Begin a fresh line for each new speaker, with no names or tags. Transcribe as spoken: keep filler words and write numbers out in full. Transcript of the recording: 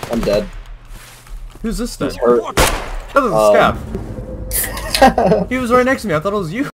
I'm dead.
Who's this then?
He's hurt.
That was
Um,
Scap. He was right next to me. I thought it was you.